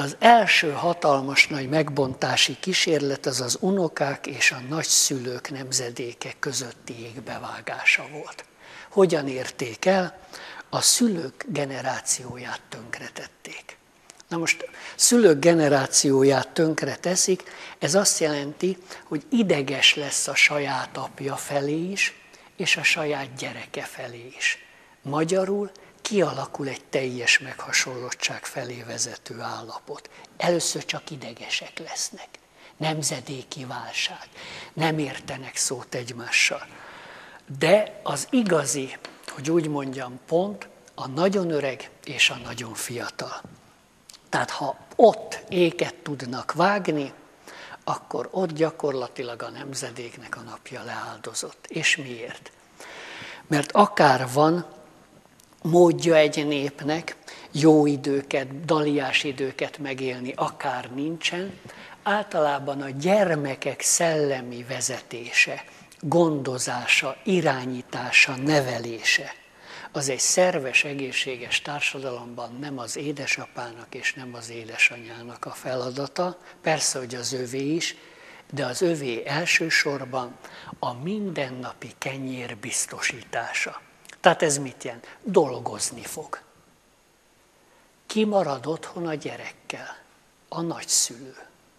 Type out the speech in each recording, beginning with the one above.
Az első hatalmas nagy megbontási kísérlet az az unokák és a nagyszülők nemzedéke közötti égbevágása volt. Hogyan érték el? A szülők generációját tönkretették. Na most szülők generációját tönkre teszik, ez azt jelenti, hogy ideges lesz a saját apja felé is, és a saját gyereke felé is. Magyarul kialakul egy teljes meghasonlottság felé vezető állapot. Először csak idegesek lesznek. Nemzedéki válság. Nem értenek szót egymással. De az igazi, hogy úgy mondjam, pont a nagyon öreg és a nagyon fiatal. Tehát ha ott éket tudnak vágni, akkor ott gyakorlatilag a nemzedéknek a napja leáldozott. És miért? Mert akár van módja egy népnek jó időket, daliás időket megélni, akár nincsen, általában a gyermekek szellemi vezetése, gondozása, irányítása, nevelése, az egy szerves, egészséges társadalomban nem az édesapának és nem az édesanyának a feladata, persze, hogy az övé is, de az övé elsősorban a mindennapi kenyér biztosítása. Tehát ez mit jelent? Dolgozni fog. Ki marad otthon a gyerekkel? A nagyszülő.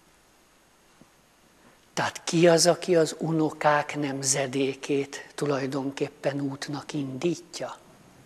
Tehát ki az, aki az unokák nemzedékét tulajdonképpen útnak indítja?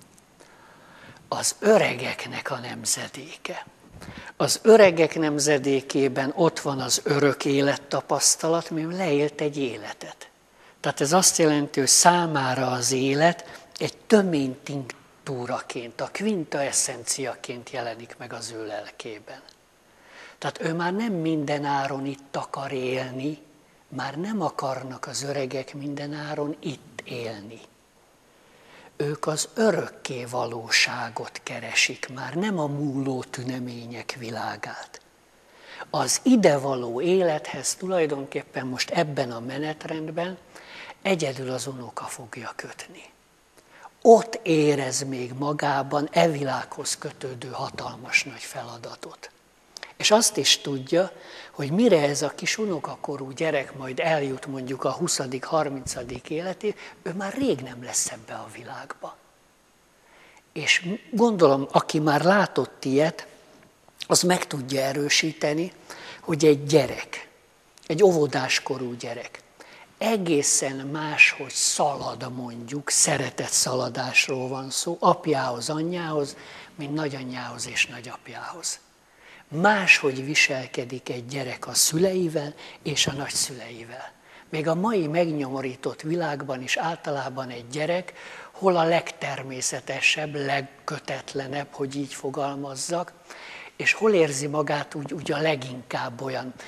Az öregeknek a nemzedéke. Az öregek nemzedékében ott van az örök élettapasztalat, mivel leélt egy életet. Tehát ez azt jelenti, hogy számára az élet egy tömény tinktúraként, a quintesszenciaként jelenik meg az ő lelkében. Tehát ő már nem minden áron itt akar élni, már nem akarnak az öregek minden áron itt élni. Ők az örökké valóságot keresik, már nem a múló tünemények világát. Az idevaló élethez tulajdonképpen most ebben a menetrendben egyedül az unoka fogja kötni. Ott érez még magában e világhoz kötődő hatalmas nagy feladatot. És azt is tudja, hogy mire ez a kis unokakorú gyerek majd eljut mondjuk a 20.-30. életé, ő már rég nem lesz ebbe a világba. És gondolom, aki már látott ilyet, az meg tudja erősíteni, hogy egy gyerek, egy óvodáskorú gyerek egészen máshogy szalad mondjuk, szeretett szaladásról van szó, apjához, anyjához, mint nagyanyjához és nagyapjához. Máshogy viselkedik egy gyerek a szüleivel és a nagyszüleivel. Még a mai megnyomorított világban is általában egy gyerek, hol a legtermészetesebb, legkötetlenebb, hogy így fogalmazzak, és hol érzi magát úgy a leginkább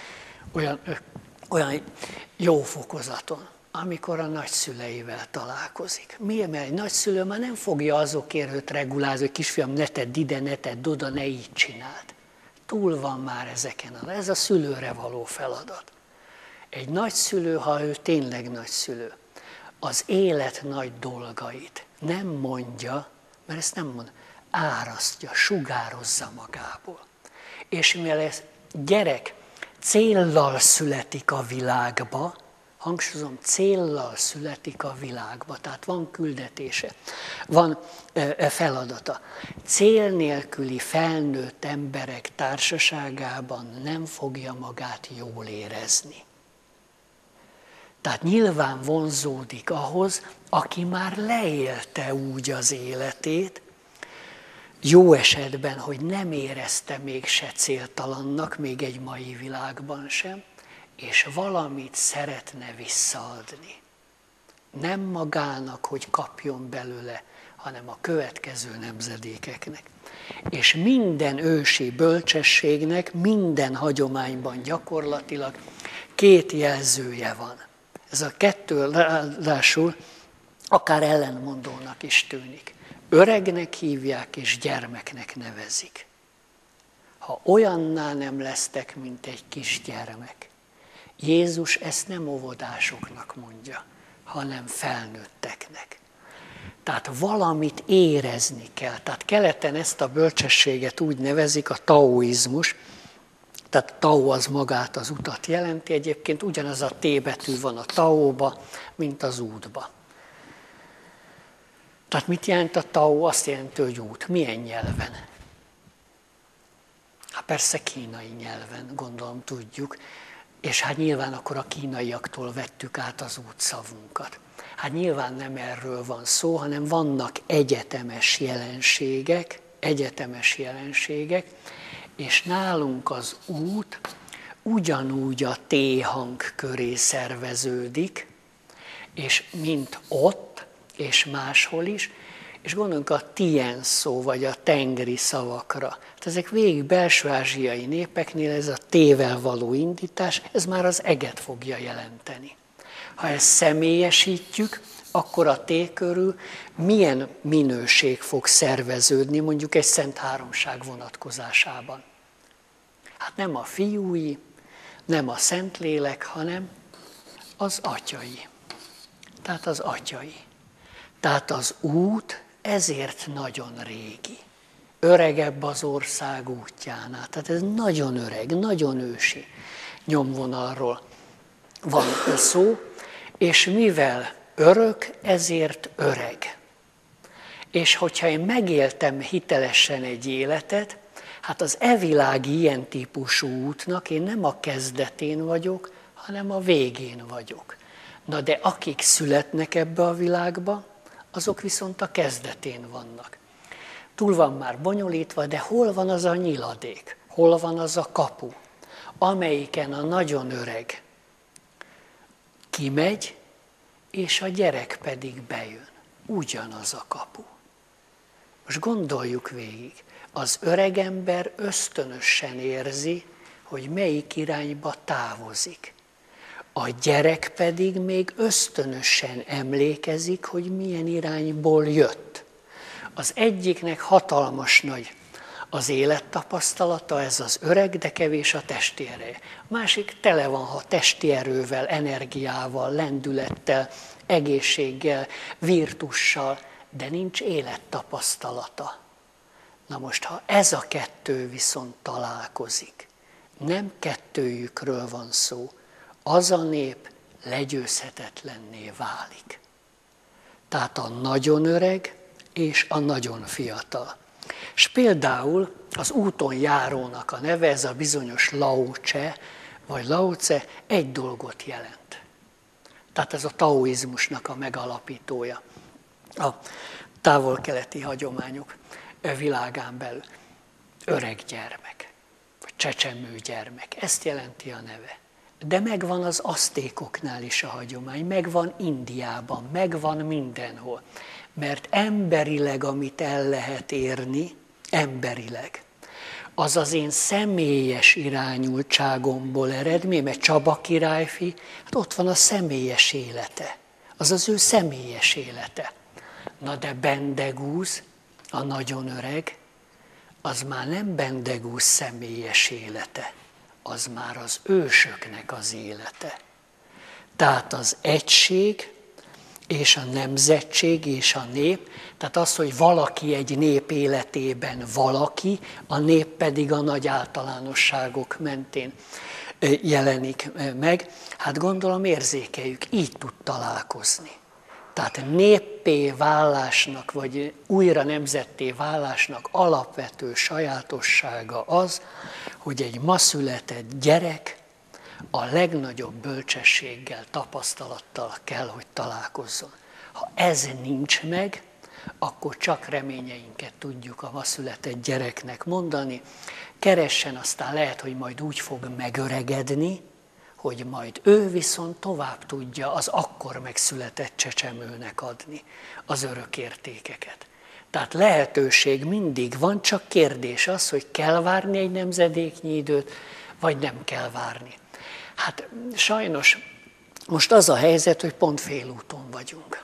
olyan jó fokozaton, amikor a nagyszüleivel találkozik. Miért? Mert egy nagyszülő már nem fogja azokért őt regulázni, hogy kisfiam, ne tedd ide, ne tedd oda, ne így csináld. Túl van már ezeken, ez a szülőre való feladat. Egy nagyszülő, ha ő tényleg nagyszülő, az élet nagy dolgait nem mondja, mert ezt nem mond, árasztja, sugározza magából. És mivel ez gyerek céllal születik a világba, hangsúlyozom, céllal születik a világba, tehát van küldetése, van feladata. Cél nélküli felnőtt emberek társaságában nem fogja magát jól érezni. Tehát nyilván vonzódik ahhoz, aki már leélte úgy az életét, jó esetben, hogy nem érezte mégse céltalannak, még egy mai világban sem, és valamit szeretne visszaadni. Nem magának, hogy kapjon belőle, hanem a következő nemzedékeknek. És minden ősi bölcsességnek, minden hagyományban gyakorlatilag két jelzője van. Ez a kettő ráadásul akár ellenmondónak is tűnik. Öregnek hívják és gyermeknek nevezik. Ha olyanná nem lesztek, mint egy kisgyermek. Jézus ezt nem óvodásoknak mondja, hanem felnőtteknek. Tehát valamit érezni kell. Tehát keleten ezt a bölcsességet úgy nevezik, a taoizmus, Tehát Tao az magát az utat jelenti, egyébként ugyanaz a T betű van a Taóba, mint az útba. Tehát mit jelent a Tao? Azt jelenti, hogy út. Milyen nyelven? Hát persze kínai nyelven, gondolom tudjuk, és hát nyilván akkor a kínaiaktól vettük át az útszavunkat. Hát nyilván nem erről van szó, hanem vannak egyetemes jelenségek, és nálunk az út ugyanúgy a T-hang köré szerveződik, és mint ott, és máshol is, és gondoljunk a tien szó, vagy a tengri szavakra. Hát ezek végig belső-ázsiai népeknél ez a T-vel való indítás, ez már az eget fogja jelenteni. Ha ezt személyesítjük, akkor a T körül milyen minőség fog szerveződni, mondjuk egy Szent Háromság vonatkozásában. Hát nem a fiúi, nem a Szentlélek, hanem az atyai. Tehát az atyai. Tehát az út ezért nagyon régi. Öregebb az ország útjánál. Tehát ez nagyon öreg, nagyon ősi nyomvonalról van szó, és mivel örök, ezért öreg. És hogyha én megéltem hitelesen egy életet, hát az evilági ilyen típusú útnak én nem a kezdetén vagyok, hanem a végén vagyok. Na de akik születnek ebbe a világba, azok viszont a kezdetén vannak. Túl van már bonyolítva, de hol van az a nyiladék? Hol van az a kapu, amelyiken a nagyon öreg kimegy, és a gyerek pedig bejön. Ugyanaz a kapu. Most gondoljuk végig, az öreg ember ösztönösen érzi, hogy melyik irányba távozik. A gyerek pedig még ösztönösen emlékezik, hogy milyen irányból jött. Az egyiknek hatalmas nagy az élettapasztalata, ez az öreg, de kevés a testi ereje. A másik tele van, ha testi erővel, energiával, lendülettel, egészséggel, virtussal, de nincs élettapasztalata. Na most, ha ez a kettő viszont találkozik, nem kettőjükről van szó, az a nép legyőzhetetlenné válik. Tehát a nagyon öreg és a nagyon fiatal. És például az úton járónak a neve, ez a bizonyos Lao Tse, vagy Lao Tse, egy dolgot jelent. Tehát ez a taoizmusnak a megalapítója. A távol-keleti hagyományok világán belül. Öreg gyermek, vagy csecsemő gyermek, ezt jelenti a neve. De megvan az aztékoknál is a hagyomány, megvan Indiában, megvan mindenhol. Mert emberileg, amit el lehet érni, emberileg, az az én személyes irányultságomból ered, mert Csaba királyfi, hát ott van a személyes élete, az az ő személyes élete. Na de Bendegúz, a nagyon öreg, az már nem Bendegúz személyes élete, az már az ősöknek az élete. Tehát az egység és a nemzetség és a nép, tehát az, hogy valaki egy nép életében valaki, a nép pedig a nagy általánosságok mentén jelenik meg, hát gondolom érzékeljük, így tud találkozni. Tehát néppé válásnak, vagy újra nemzetté válásnak alapvető sajátossága az, hogy egy ma született gyerek a legnagyobb bölcsességgel, tapasztalattal kell, hogy találkozzon. Ha ez nincs meg, akkor csak reményeinket tudjuk a ma született gyereknek mondani. Keressen, aztán lehet, hogy majd úgy fog megöregedni, hogy majd ő viszont tovább tudja az akkor megszületett csecsemőnek adni az örök értékeket. Tehát lehetőség mindig van, csak kérdés az, hogy kell várni egy nemzedéknyi időt, vagy nem kell várni. Hát sajnos most az a helyzet, hogy pont félúton vagyunk.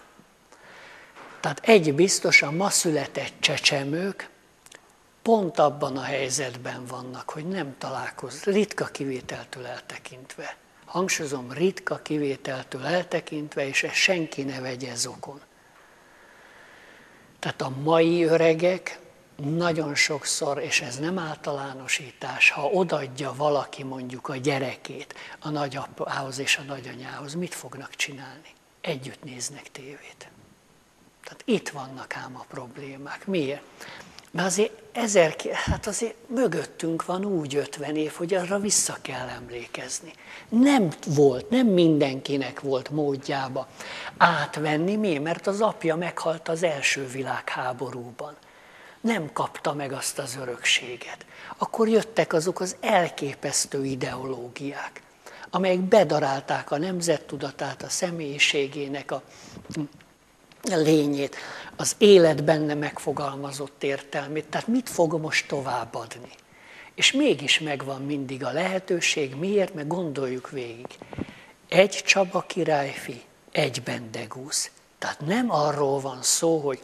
Tehát egy biztos, a ma született csecsemők pont abban a helyzetben vannak, hogy nem találkoznak, ritka kivételtől eltekintve. Hangsúlyozom, ritka kivételtől eltekintve, és ezt senki ne vegye zokon. Tehát a mai öregek nagyon sokszor, és ez nem általánosítás, ha odaadja valaki mondjuk a gyerekét a nagyapához és a nagyanyához, mit fognak csinálni? Együtt néznek tévét. Tehát itt vannak ám a problémák. Miért? Mert azért azért mögöttünk van úgy 50 év, hogy arra vissza kell emlékezni. Nem mindenkinek volt módjába átvenni. Miért? Mert az apja meghalt az első világháborúban. Nem kapta meg azt az örökséget. Akkor jöttek azok az elképesztő ideológiák, amelyek bedarálták a nemzettudatát, a személyiségének a lényét, az élet benne megfogalmazott értelmét. Tehát mit fog most továbbadni? És mégis megvan mindig a lehetőség. Miért? Mert gondoljuk végig. Egy Csaba királyfi, egy Bendegúz. Tehát nem arról van szó, hogy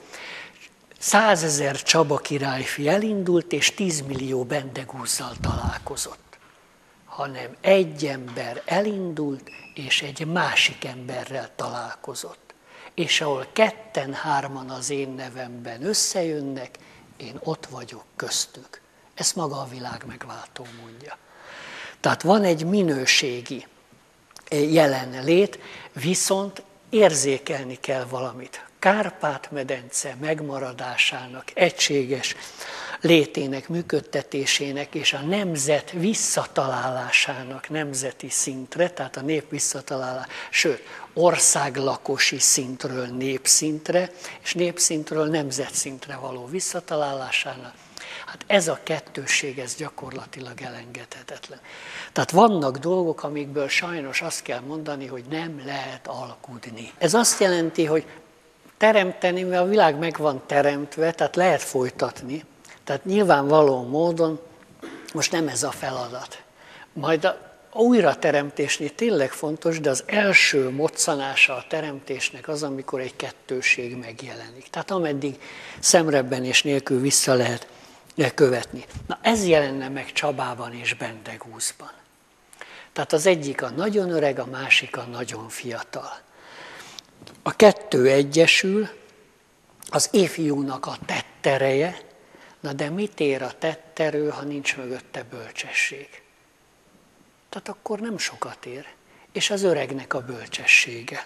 100 000 Csaba királyfi elindult, és 10 millió Bendegúzzal találkozott. Hanem egy ember elindult, és egy másik emberrel találkozott. És ahol 2-3 az én nevemben összejönnek, én ott vagyok köztük. Ezt maga a világ megváltó mondja. Tehát van egy minőségi jelenlét, viszont érzékelni kell valamit. Kárpát-medence megmaradásának, egységes létének, működtetésének és a nemzet visszatalálásának nemzeti szintre, tehát a nép visszatalálása, sőt, országlakosi szintről népszintre, és népszintről nemzetszintre való visszatalálásának. Hát ez a kettősség, ez gyakorlatilag elengedhetetlen. Tehát vannak dolgok, amikből sajnos azt kell mondani, hogy nem lehet alkudni. Ez azt jelenti, hogy teremteni, mert a világ meg van teremtve, tehát lehet folytatni. Tehát nyilvánvaló módon most nem ez a feladat. Majd a újrateremtésnél tényleg fontos, de az első moccanása a teremtésnek az, amikor egy kettőség megjelenik. Tehát ameddig szemrebbenés nélkül vissza lehet követni. Na ez jelenne meg Csabában és Bendegúzban. Tehát az egyik a nagyon öreg, a másik a nagyon fiatal. A kettő egyesül, az ifjúnak a tettereje, na de mit ér a tetterő, ha nincs mögötte bölcsesség? Tehát akkor nem sokat ér. És az öregnek a bölcsessége.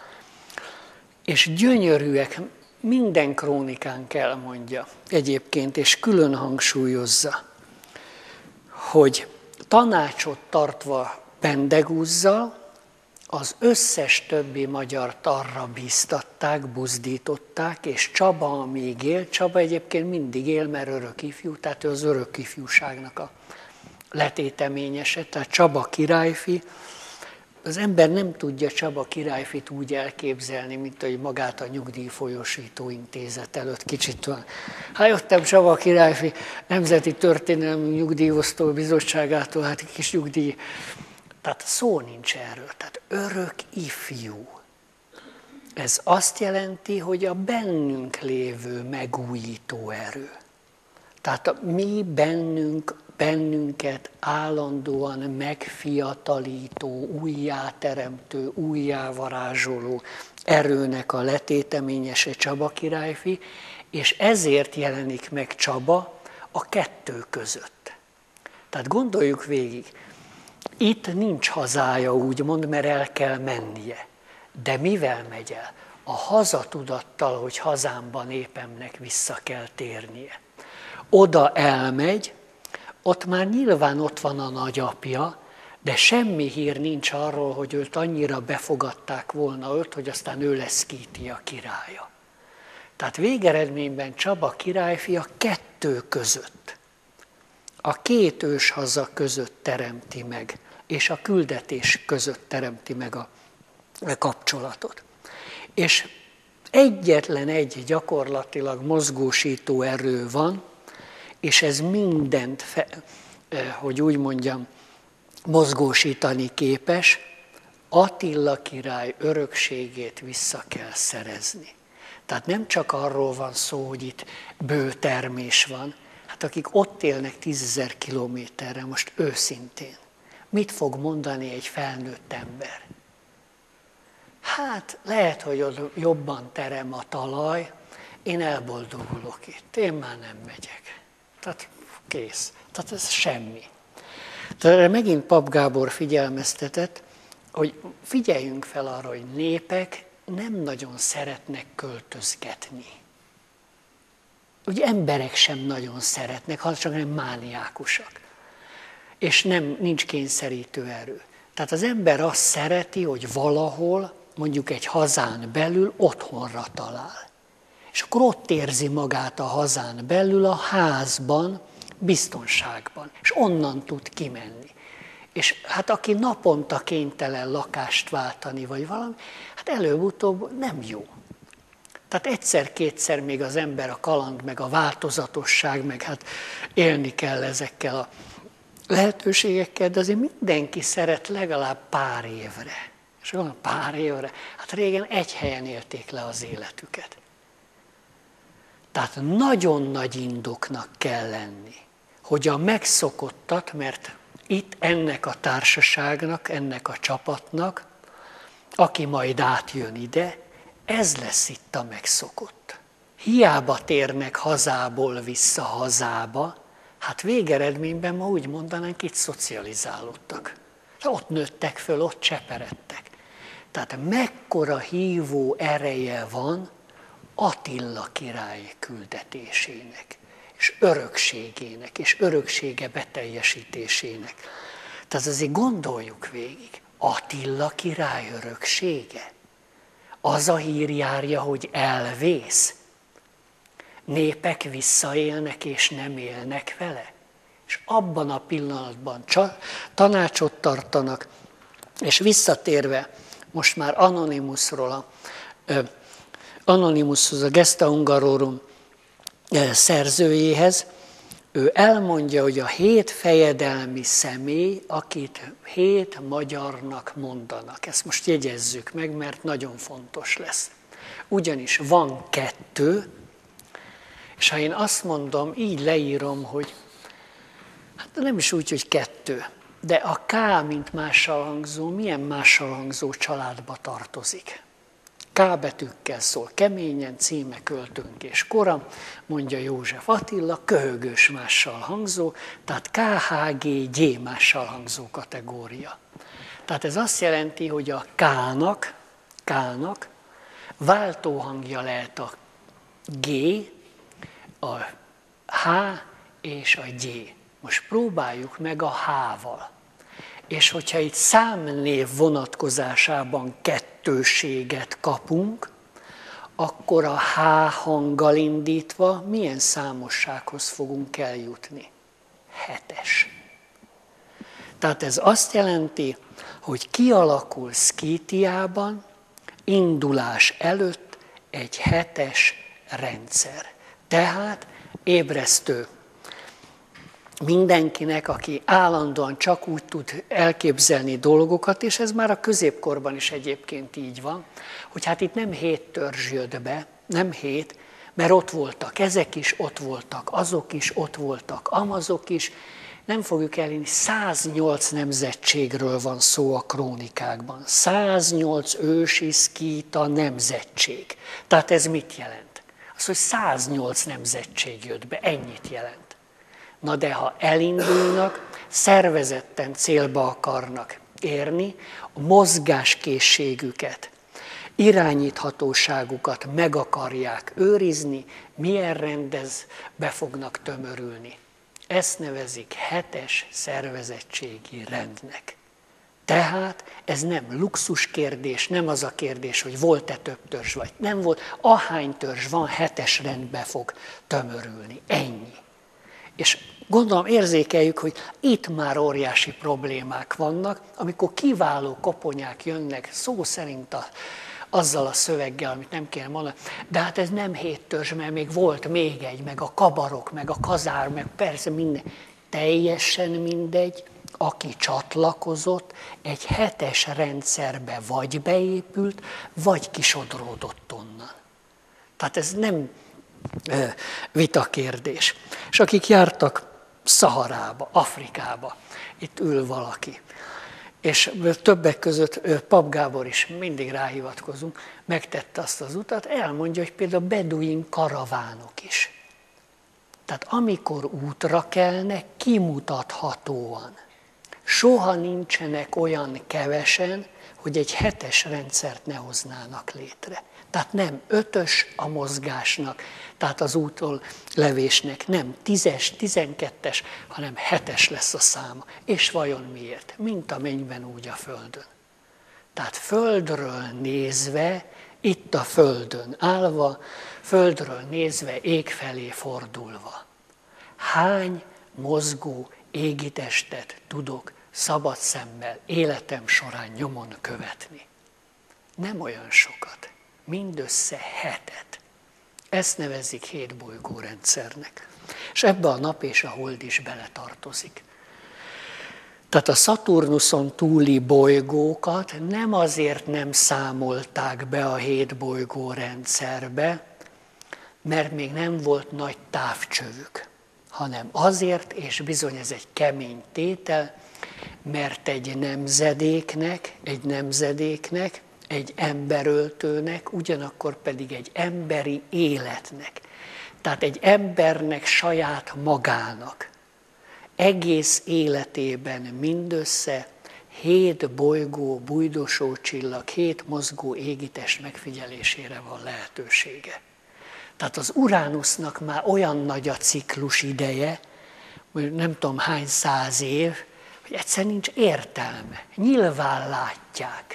És gyönyörűek, minden krónikánk elmondja egyébként, és külön hangsúlyozza, hogy tanácsot tartva Bendegúzzal, az összes többi magyart arra bíztatták, buzdították, és Csaba, amíg él, Csaba egyébként mindig él, mert örök ifjú, tehát ő az örök ifjúságnak a letéteményese, tehát Csaba királyfi. Az ember nem tudja Csaba királyfit úgy elképzelni, mint hogy magát a Nyugdíjfolyósító Intézet előtt kicsit van. Hát jöttem Csaba királyfi Nemzeti Történelmi Nyugdíjosztó Bizottságától, hát egy kis nyugdíj. Tehát szó nincs erről, tehát örök ifjú. Ez azt jelenti, hogy a bennünk lévő megújító erő. Tehát mi bennünket állandóan megfiatalító, újjáteremtő, újjávarázsoló erőnek a letéteményese Csaba királyfi, és ezért jelenik meg Csaba a kettő között. Tehát gondoljuk végig, itt nincs hazája, úgymond, mert el kell mennie. De mivel megy el? A hazatudattal, hogy hazámban népemnek vissza kell térnie. Oda elmegy, ott már nyilván ott van a nagyapja, de semmi hír nincs arról, hogy őt annyira befogadták volna őt, hogy aztán ő lesz Skítia királya. Tehát végeredményben Csaba királyfi a kettő között, a két őshaza között teremti meg, és a küldetés között teremti meg a kapcsolatot. És egyetlen egy gyakorlatilag mozgósító erő van, és ez mindent, hogy úgy mondjam, mozgósítani képes, Attila király örökségét vissza kell szerezni. Tehát nem csak arról van szó, hogy itt bő termés van, hát akik ott élnek 10 000 kilométerre, most őszintén, mit fog mondani egy felnőtt ember? Hát lehet, hogy ott jobban terem a talaj, én elboldogulok itt, én már nem megyek. Tehát kész. Tehát ez semmi. Tehát megint Pap Gábor figyelmeztetett, hogy figyeljünk fel arra, hogy népek nem nagyon szeretnek költözgetni. Ugye emberek sem nagyon szeretnek, hanem csak nem mániákusak. És nincs kényszerítő erő. Tehát az ember azt szereti, hogy valahol, mondjuk egy hazán belül otthonra talál. És akkor ott érzi magát a hazán belül, a házban, biztonságban. És onnan tud kimenni. És hát aki naponta kénytelen lakást váltani, vagy valami, hát előbb-utóbb nem jó. Tehát egyszer-kétszer még az ember a kaland, meg a változatosság, meg hát élni kell ezekkel a lehetőségekkel, de azért mindenki szeret legalább pár évre. És olyan pár évre, hát régen egy helyen élték le az életüket. Tehát nagyon nagy indoknak kell lenni, hogy a megszokottat, mert itt ennek a társaságnak, ennek a csapatnak, aki majd átjön ide, ez lesz itt a megszokott. Hiába térnek hazából vissza hazába, hát végeredményben ma úgy mondanánk, itt szocializálódtak. Ott nőttek föl, ott cseperedtek. Tehát mekkora hívó ereje van Attila király küldetésének, és örökségének, és öröksége beteljesítésének. Tehát azért gondoljuk végig, Attila király öröksége. Az a hír járja, hogy elvész. Népek visszaélnek és nem élnek vele. És abban a pillanatban tanácsot tartanak, és visszatérve most már Anonymushoz, a Gesta Hungarorum szerzőjéhez, ő elmondja, hogy a 7 fejedelmi személy, akit 7 magyarnak mondanak. Ezt most jegyezzük meg, mert nagyon fontos lesz. Ugyanis van 2, és ha én azt mondom, így leírom, hogy hát nem is úgy, hogy 2, de a K, mint mással hangzó, milyen mással hangzó családba tartozik? K betűkkel szól keményen, címe, költőnk és kora, mondja József Attila, köhögős mással hangzó, tehát KHGG mással hangzó kategória. Tehát ez azt jelenti, hogy a K-nak váltóhangja lehet a G, a H és a G. Most próbáljuk meg a H-val. És hogyha itt számnév vonatkozásában kettőséget kapunk, akkor a H hanggal indítva milyen számossághoz fogunk eljutni? 7-es. Tehát ez azt jelenti, hogy kialakul Szkítiában indulás előtt egy 7-es rendszer. Tehát ébresztő mindenkinek, aki állandóan csak úgy tud elképzelni dolgokat, és ez már a középkorban is egyébként így van, hogy hát itt nem 7 törzs jött be, nem 7, mert ott voltak ezek is, ott voltak azok is, ott voltak amazok is, nem fogjuk elhinni, 108 nemzetségről van szó a krónikákban. 108 ősi szkíta nemzetség. Tehát ez mit jelent? Az, hogy 108 nemzetség jött be, ennyit jelent. Na de ha elindulnak, szervezetten célba akarnak érni, a mozgáskészségüket, irányíthatóságukat meg akarják őrizni, milyen rendezbe fognak tömörülni. Ezt nevezik 7-es szervezettségi rendnek. Tehát ez nem luxus kérdés, nem az a kérdés, hogy volt-e több törzs, vagy nem volt. Ahány törzs van, 7-es rendbe fog tömörülni. Ennyi. És gondolom érzékeljük, hogy itt már óriási problémák vannak, amikor kiváló koponyák jönnek, szó szerint azzal a szöveggel, amit nem kéne mondani, de hát ez nem 7 törzs, mert még volt még egy, meg a kabarok, meg a kazár, meg persze minden. Teljesen mindegy, aki csatlakozott, egy 7-es rendszerbe vagy beépült, vagy kisodródott onnan. Tehát ez nem vitakérdés. És akik jártak Szaharába, Afrikába, itt ül valaki, és többek között Pap Gábor is, mindig ráhivatkozunk, megtette azt az utat, elmondja, hogy például beduin karavánok is. Tehát amikor útra kelnek, kimutathatóan. Soha nincsenek olyan kevesen, hogy egy 7-es rendszert ne hoznának létre. Tehát nem 5-ös a mozgásnak, tehát az útról levésnek nem 10-es, 12-es, hanem 7-es lesz a száma. És vajon miért? Mint a mennyben, úgy a földön. Tehát földről nézve, itt a földön állva, földről nézve, ég felé fordulva. Hány mozgó égitestet tudok szabad szemmel életem során nyomon követni? Nem olyan sokat, mindössze 7. Ezt nevezik 7 bolygórendszernek. És ebbe a nap és a hold is beletartozik. Tehát a Szaturnuszon túli bolygókat nem azért nem számolták be a 7 bolygórendszerbe, mert még nem volt nagy távcsövük, hanem azért, és bizony ez egy kemény tétel, mert egy nemzedéknek, egy emberöltőnek, ugyanakkor pedig egy emberi életnek, tehát egy embernek saját magának, egész életében mindössze 7 bolygó, bújdosó csillag, 7 mozgó égitest megfigyelésére van lehetősége. Tehát az Uránusznak már olyan nagy a ciklus ideje, hogy nem tudom hány 100 év, hogy egyszer nincs értelme. Nyilván látják.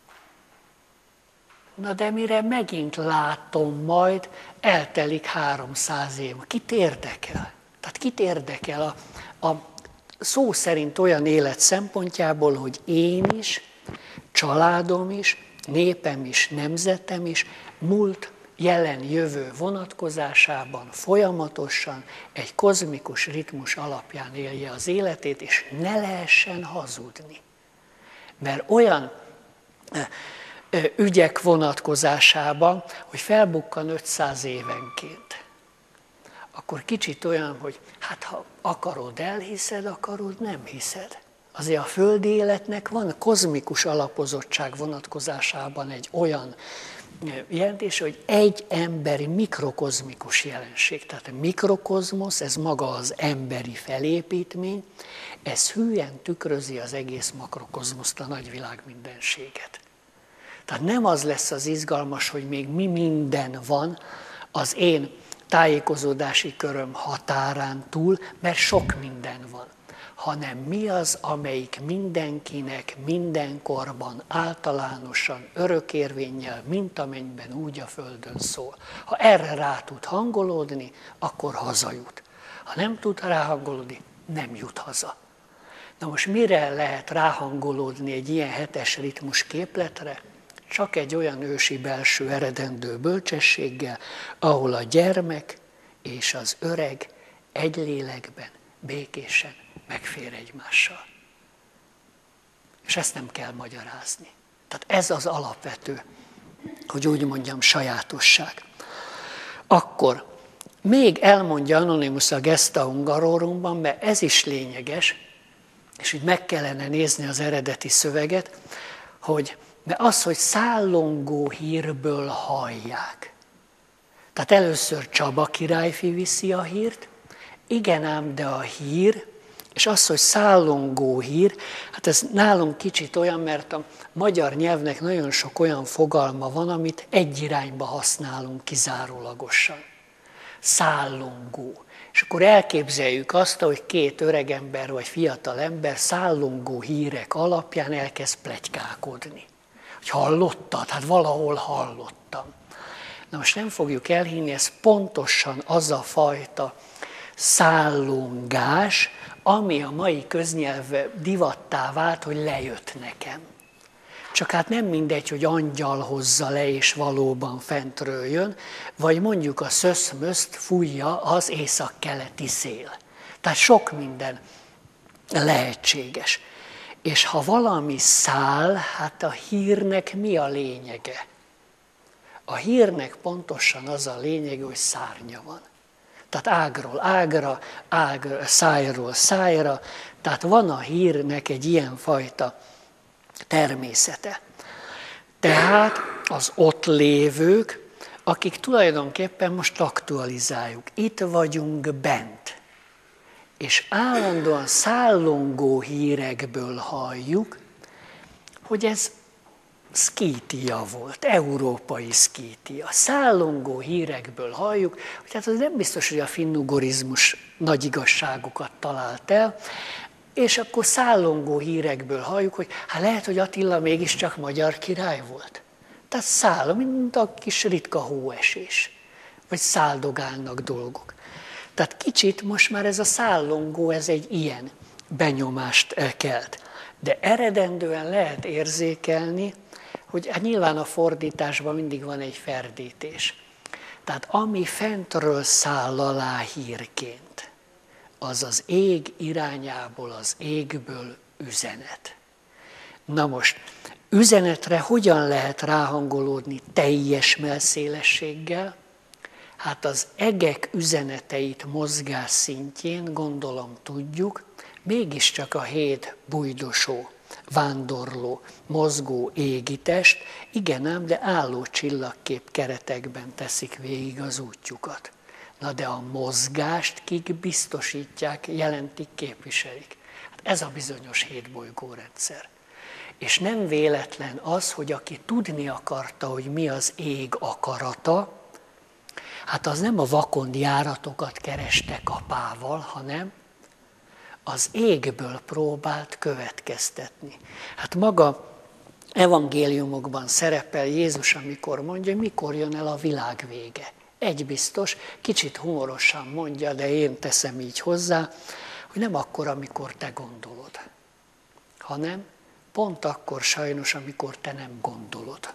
Na de mire megint látom majd, eltelik 300 év. Kit érdekel? Tehát kit érdekel a szó szerint olyan élet szempontjából, hogy én is, családom is, népem is, nemzetem is, múlt, jelen, jövő vonatkozásában folyamatosan egy kozmikus ritmus alapján élje az életét, és ne lehessen hazudni. Mert olyan ügyek vonatkozásában, hogy felbukkan 500 évenként, akkor kicsit olyan, hogy hát ha akarod, elhiszed, akarod, nem hiszed. Azért a földi életnek van kozmikus alapozottság vonatkozásában egy olyan jelentés, hogy egy emberi mikrokozmikus jelenség. Tehát a mikrokozmosz, ez maga az emberi felépítmény, ez hülyen tükrözi az egész makrokozmoszt, a nagyvilág mindenséget. Tehát nem az lesz az izgalmas, hogy még mi minden van az én tájékozódási köröm határán túl, mert sok minden van, hanem mi az, amelyik mindenkinek, mindenkorban, általánosan, örökérvénnyel, mint a mennyben, úgy a földön szól. Ha erre rá tud hangolódni, akkor hazajut. Ha nem tud ráhangolódni, nem jut haza. Na most mire lehet ráhangolódni egy ilyen 7-es ritmus képletre? Csak egy olyan ősi belső eredendő bölcsességgel, ahol a gyermek és az öreg egy lélekben, békésen megfér egymással. És ezt nem kell magyarázni. Tehát ez az alapvető, hogy úgy mondjam, sajátosság. Akkor még elmondja Anonymus a Gesta Hungarorumban, mert ez is lényeges, és úgy meg kellene nézni az eredeti szöveget, hogy mert az, hogy szállongó hírből hallják. Tehát először Csaba királyfi viszi a hírt, igen ám, de a hír, és az, hogy szállongó hír, hát ez nálunk kicsit olyan, mert a magyar nyelvnek nagyon sok olyan fogalma van, amit egy irányba használunk kizárólagosan. Szállongó. És akkor elképzeljük azt, hogy 2 öregember vagy fiatal ember szállongó hírek alapján elkezd pletykálkodni. Hogy hallottad? Hát valahol hallottam. Na most nem fogjuk elhinni, ez pontosan az a fajta szállongás, ami a mai köznyelv divattá vált, hogy lejött nekem. Csak hát nem mindegy, hogy angyal hozza le, és valóban fentről jön, vagy mondjuk a szöszmöszt fújja az északkeleti szél. Tehát sok minden lehetséges. És ha valami száll, hát a hírnek mi a lényege? A hírnek pontosan az a lényege, hogy szárnya van. Tehát ágról ágra, szájról szájra, tehát van a hírnek egy ilyenfajta természete. Tehát az ott lévők, akik tulajdonképpen most aktualizáljuk, itt vagyunk bent, és állandóan szállongó hírekből halljuk, hogy ez szkítia volt, európai szkítia. Szállongó hírekből halljuk, hogy hát az nem biztos, hogy a finnugorizmus nagy igazságokat talált el, és akkor szállongó hírekből halljuk, hogy hát lehet, hogy Attila mégiscsak magyar király volt. Tehát száll, mint a kis ritka hóesés, vagy száldogálnak dolgok. Tehát kicsit most már ez a szállongó, ez egy ilyen benyomást kelt. De eredendően lehet érzékelni, hogy hát nyilván a fordításban mindig van egy ferdítés. Tehát ami fentről száll alá hírként, az az ég irányából, az égből üzenet. Na most, üzenetre hogyan lehet ráhangolódni teljes mellszélességgel? Hát az egek üzeneteit mozgás szintjén, gondolom tudjuk, mégiscsak a 7 bujdosó, vándorló, mozgó égitest, igen ám, de álló csillagkép keretekben teszik végig az útjukat. Na de a mozgást kik biztosítják, jelentik, képviselik. Hát ez a bizonyos 7 bolygórendszer. És nem véletlen az, hogy aki tudni akarta, hogy mi az ég akarata, hát az nem a vakond járatokat kereste kapával, hanem az égből próbált következtetni. Hát maga evangéliumokban szerepel Jézus, amikor mondja, mikor jön el a világ vége. Egy biztos, kicsit humorosan mondja, de én teszem így hozzá, hogy nem akkor, amikor te gondolod, hanem pont akkor sajnos, amikor te nem gondolod.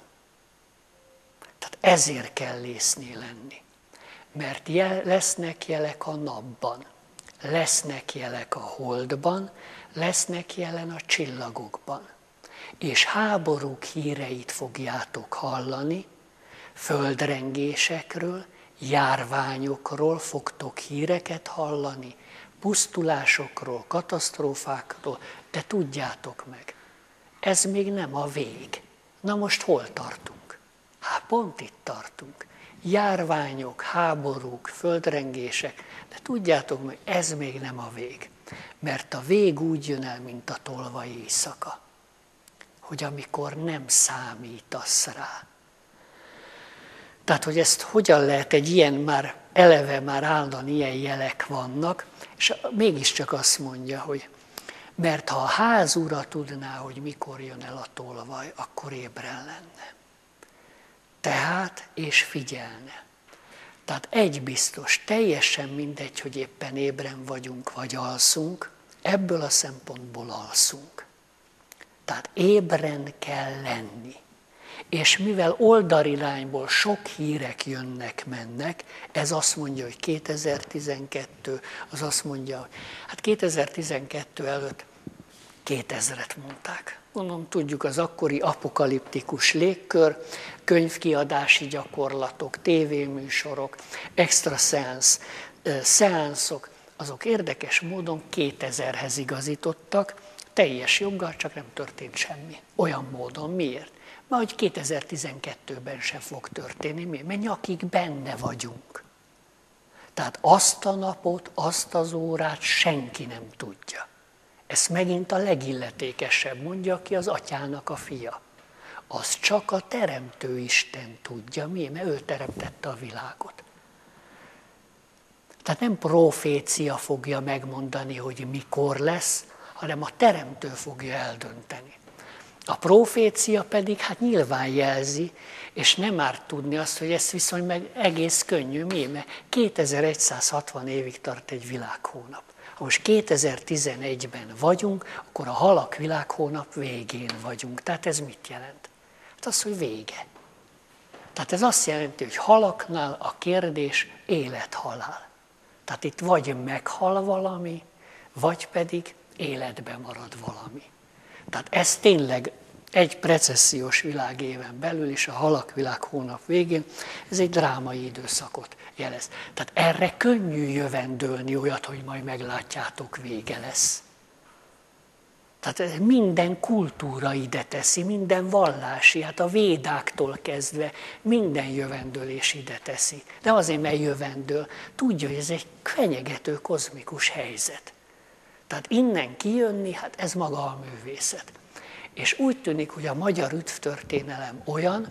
Tehát ezért kell észnél lenni. Mert lesznek jelek a napban, lesznek jelek a holdban, lesznek jelen a csillagokban. És háborúk híreit fogjátok hallani, földrengésekről, járványokról fogtok híreket hallani, pusztulásokról, katasztrófákról, de tudjátok meg, ez még nem a vég. Na most hol tartunk? Hát pont itt tartunk. Járványok, háborúk, földrengések, de tudjátok meg, ez még nem a vég. Mert a vég úgy jön el, mint a tolvaj éjszaka, hogy amikor nem számítasz rá. Tehát, hogy ezt hogyan lehet egy ilyen már, eleve már állandóan ilyen jelek vannak, és mégiscsak azt mondja, hogy mert ha a ház ura tudná, hogy mikor jön el a tolvaj, akkor ébren lenne. Tehát, és figyelne. Tehát egy biztos, teljesen mindegy, hogy éppen ébren vagyunk, vagy alszunk, ebből a szempontból alszunk. Tehát ébren kell lenni. És mivel oldalirányból sok hírek jönnek-mennek, ez azt mondja, hogy 2012, az azt mondja, hogy hát 2012 előtt 2000-et mondták. Mondom, tudjuk, az akkori apokaliptikus légkör, könyvkiadási gyakorlatok, tévéműsorok, extra szeánszok, azok érdekes módon 2000-hez igazítottak, teljes joggal, csak nem történt semmi. Olyan módon. Miért? Mert hogy 2012-ben sem fog történni. Miért? Mert nyakig benne vagyunk. Tehát azt a napot, azt az órát senki nem tudja. Ezt megint a legilletékesebb mondja, aki az atyának a fia. Az csak a Teremtő Isten tudja. Miért? Mert ő teremtette a világot. Tehát nem profécia fogja megmondani, hogy mikor lesz, hanem a Teremtő fogja eldönteni. A profécia pedig hát nyilván jelzi, és nem árt tudni azt, hogy ez viszont meg egész könnyű. Miért? Mert 2160 évig tart egy világhónap. Ha most 2011-ben vagyunk, akkor a halak világhónap végén vagyunk. Tehát ez mit jelent? Hát az, hogy vége. Tehát ez azt jelenti, hogy halaknál a kérdés élet-halál. Tehát itt vagy meghal valami, vagy pedig életben marad valami. Tehát ez tényleg egy precessziós világéven belül is, a halak világhónap végén, ez egy drámai időszakot jelez. Tehát erre könnyű jövendőlni olyat, hogy majd meglátjátok, vége lesz. Tehát minden kultúra ide teszi, minden vallási, hát a védáktól kezdve minden jövendőlés ide teszi. De azért, mert jövendől, tudja, hogy ez egy fenyegető kozmikus helyzet. Tehát innen kijönni, hát ez maga a művészet. És úgy tűnik, hogy a magyar üdvtörténelem olyan,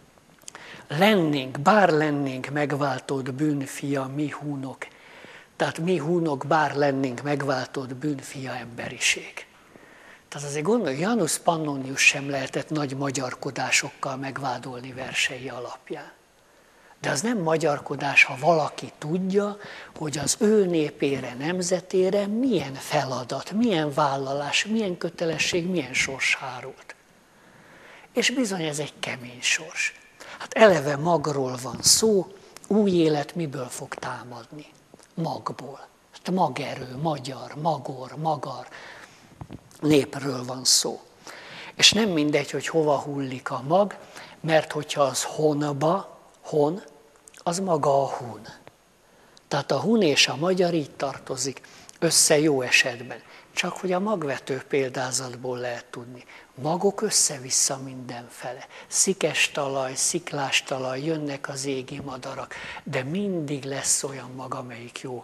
bár lennénk megváltott bűnfia, mi húnok, tehát mi húnok, bár lennénk megváltott bűnfia emberiség. Tehát azért gondolj, Janus Pannonius sem lehetett nagy magyarkodásokkal megvádolni versei alapján. De az nem magyarkodás, ha valaki tudja, hogy az ő népére, nemzetére milyen feladat, milyen vállalás, milyen kötelesség, milyen sors hárult. És bizony ez egy kemény sors. Hát eleve magról van szó, új élet miből fog támadni? Magból. Hát magerő, magyar, magor, magar népről van szó. És nem mindegy, hogy hova hullik a mag, mert hogyha az honba, hon, az maga a hun. Tehát a hun és a magyar így tartozik össze jó esetben. Csak hogy a magvető példázatból lehet tudni. Magok össze-vissza mindenfele. Szikes talaj, sziklás talaj, jönnek az égi madarak, de mindig lesz olyan mag, amelyik jó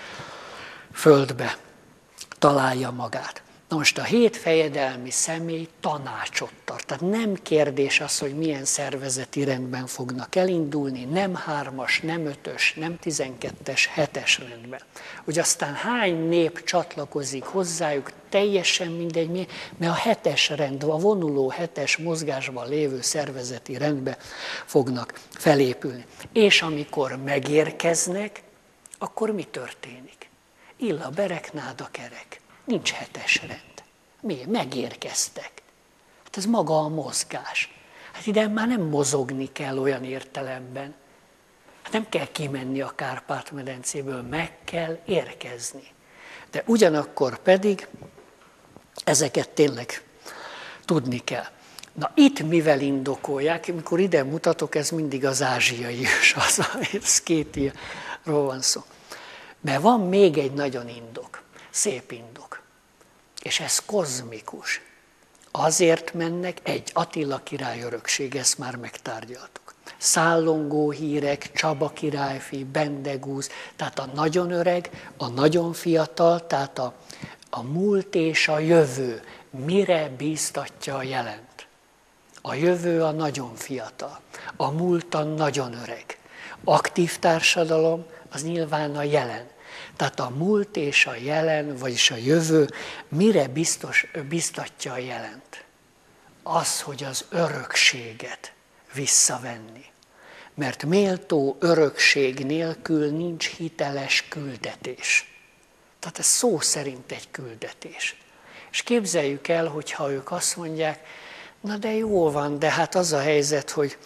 földbe találja magát. Na most a 7 fejedelmi személy tanácsot tart. Tehát nem kérdés az, hogy milyen szervezeti rendben fognak elindulni, nem 3-as, nem 5-ös, nem 12-es, 7-es rendben. Hogy aztán hány nép csatlakozik hozzájuk, teljesen mindegy, mert a 7-es rend, a vonuló 7-es mozgásban lévő szervezeti rendbe fognak felépülni. És amikor megérkeznek, akkor mi történik? Illa berek, náda kerek. Nincs 7-es rend. Miért? Megérkeztek. Hát ez maga a mozgás. Hát ide már nem mozogni kell olyan értelemben. Hát nem kell kimenni a Kárpát-medencéből, meg kell érkezni. De ugyanakkor pedig ezeket tényleg tudni kell. Na itt mivel indokolják, amikor ide mutatok, ez mindig az ázsiai ős, az, szkétiáról van szó. Mert van még egy nagyon indok, szép indok. És ez kozmikus. Azért mennek, egy Attila király örökség, ezt már megtárgyaltuk. Szállongó hírek, Csaba királyfi, Bendegúz, tehát a nagyon öreg, a nagyon fiatal, tehát a múlt és a jövő. Mire bíztatja a jelent? A jövő a nagyon fiatal, a múlt a nagyon öreg. Aktív társadalom az nyilván a jelen. Tehát a múlt és a jelen, vagyis a jövő, mire biztatja a jelent? Az, hogy az örökséget visszavenni. Mert méltó örökség nélkül nincs hiteles küldetés. Tehát ez szó szerint egy küldetés. És képzeljük el, hogyha ők azt mondják, na de jó van, de hát az a helyzet, hogy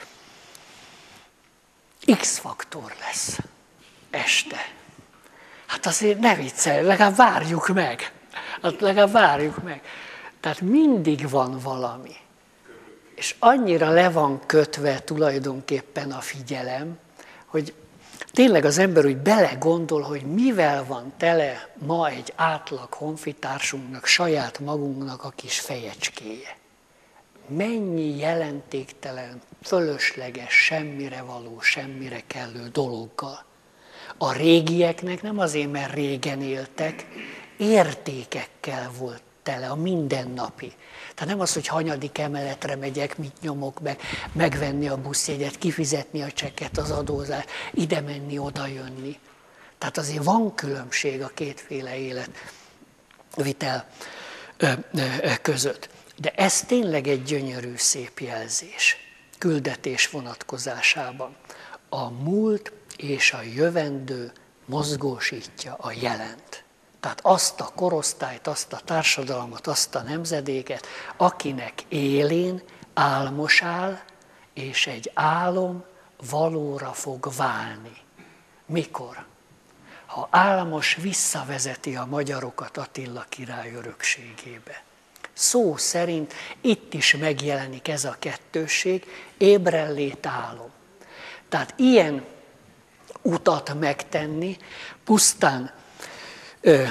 X-faktor lesz este. Hát azért ne viccelj, legalább várjuk meg. Hát legalább várjuk meg. Tehát mindig van valami. És annyira le van kötve tulajdonképpen a figyelem, hogy tényleg az ember úgy belegondol, hogy mivel van tele ma egy átlag honfitársunknak, saját magunknak a kis fejecskéje. Mennyi jelentéktelen, fölösleges, semmire való, semmire kellő dologgal. A régieknek nem azért, mert régen éltek, értékekkel volt tele a mindennapi. Tehát nem az, hogy hanyadik emeletre megyek, mit nyomok meg, megvenni a buszjegyet, kifizetni a csekket, az adózást, ide menni, oda jönni. Tehát azért van különbség a kétféle életvitel között. De ez tényleg egy gyönyörű, szép jelzés, küldetés vonatkozásában. A múlt és a jövendő mozgósítja a jelent. Tehát azt a korosztályt, azt a társadalmat, azt a nemzedéket, akinek élén álmos áll, és egy álom valóra fog válni. Mikor? Ha álmos visszavezeti a magyarokat Attila király örökségébe. Szó szerint itt is megjelenik ez a kettősség, ébrenlét álom. Tehát ilyen utat megtenni, pusztán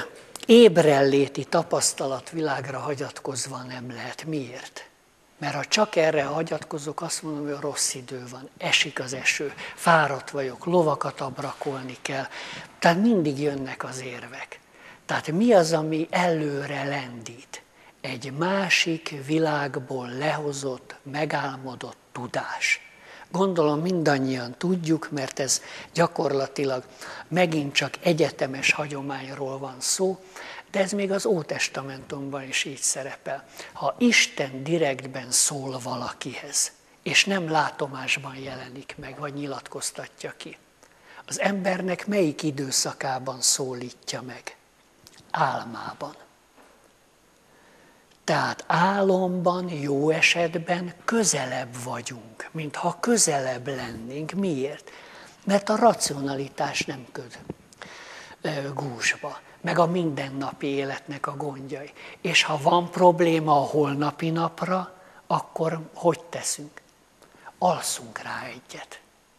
ébrelléti tapasztalatvilágra hagyatkozva nem lehet. Miért? Mert ha csak erre hagyatkozok, azt mondom, hogy rossz idő van, esik az eső, fáradt vagyok, lovakat abrakolni kell. Tehát mindig jönnek az érvek. Tehát mi az, ami előre lendít? Egy másik világból lehozott, megálmodott tudás. Gondolom mindannyian tudjuk, mert ez gyakorlatilag megint csak egyetemes hagyományról van szó, de ez még az Ótestamentumban is így szerepel. Ha Isten direktben szól valakihez, és nem látomásban jelenik meg, vagy nyilatkoztatja ki, az embernek melyik időszakában szólítja meg? Álmában. Tehát álomban, jó esetben közelebb vagyunk, mintha közelebb lennénk. Miért? Mert a racionalitás nem köd gúzsba, meg a mindennapi életnek a gondjai. És ha van probléma a holnapi napra, akkor hogy teszünk? Alszunk rá egyet.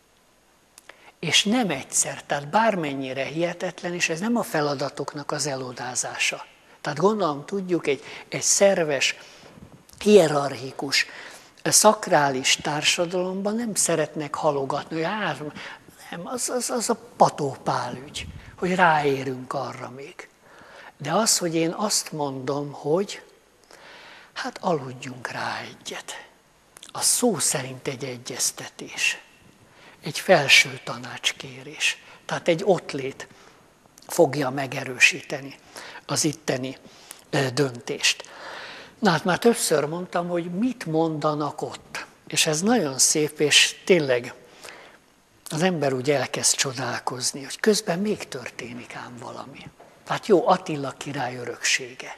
És nem egyszer, tehát bármennyire hihetetlen, és ez nem a feladatoknak az elodázása. Tehát gondolom tudjuk, egy szerves, hierarchikus, szakrális társadalomban nem szeretnek halogatni, hogy nem, az a patópálügy, hogy ráérünk arra még. De az, hogy én azt mondom, hogy hát aludjunk rá egyet. A szó szerint egy egyeztetés, egy felső tanácskérés, tehát egy ottlét fogja megerősíteni az itteni döntést. Na hát már többször mondtam, hogy mit mondanak ott. És ez nagyon szép, és tényleg az ember úgy elkezd csodálkozni, hogy közben még történik ám valami. Tehát jó, Attila király öröksége.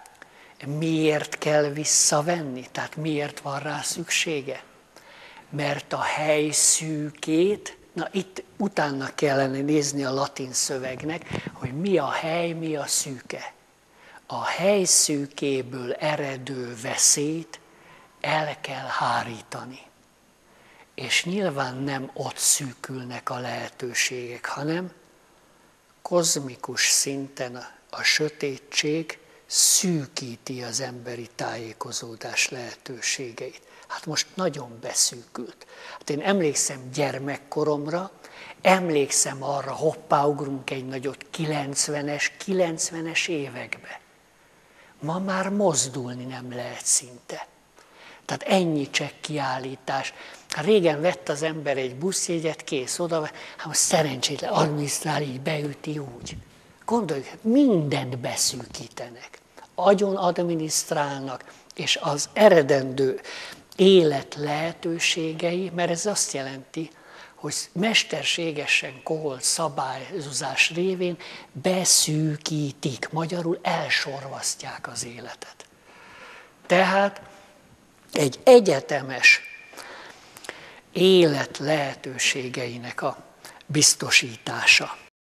Miért kell visszavenni? Tehát miért van rá szüksége? Mert a hely szűkét, na itt utána kellene nézni a latin szövegnek, hogy mi a hely, mi a szűke. A hely szűkéből eredő veszélyt el kell hárítani. És nyilván nem ott szűkülnek a lehetőségek, hanem kozmikus szinten a sötétség szűkíti az emberi tájékozódás lehetőségeit. Hát most nagyon beszűkült. Hát én emlékszem gyermekkoromra, emlékszem arra, hoppáugrunk egy nagyot 90-es évekbe. Ma már mozdulni nem lehet szinte. Tehát ennyi csekkiállítás. Hát régen vett az ember egy buszjegyet, kész oda, hát most szerencsétlen adminisztrál, így beüti úgy. Gondoljuk, mindent beszűkítenek. Agyon adminisztrálnak, és az eredendő élet lehetőségei, mert ez azt jelenti, hogy mesterségesen koholt szabályozás révén beszűkítik, magyarul elsorvasztják az életet. Tehát egy egyetemes élet lehetőségeinek a biztosítása.